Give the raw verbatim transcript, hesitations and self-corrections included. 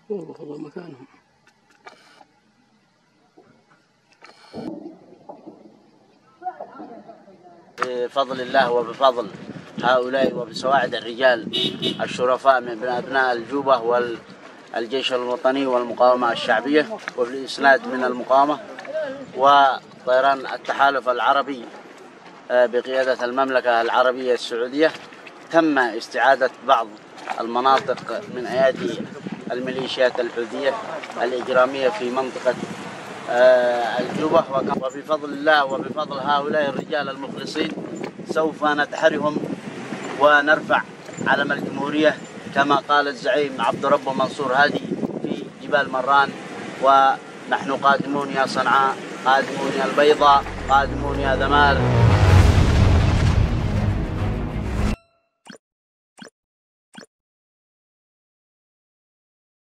وخذوا مكانهم. بفضل الله وبفضل هؤلاء وبسواعد الرجال الشرفاء من أبناء الجوبة والجيش الوطني والمقاومة الشعبية وبالإسناد من المقاومة وطيران التحالف العربي بقيادة المملكة العربية السعودية، تم استعادة بعض المناطق من أيادي الميليشيات الحوثية الإجرامية في منطقة الجوبة. وبفضل الله وبفضل هؤلاء الرجال المخلصين سوف ندحرهم ونرفع علم الجمهورية كما قال الزعيم عبد ربه منصور هادي في جبال مران. ونحن قادمون يا صنعاء، قادمون يا البيضاء، قادمون يا ذمار.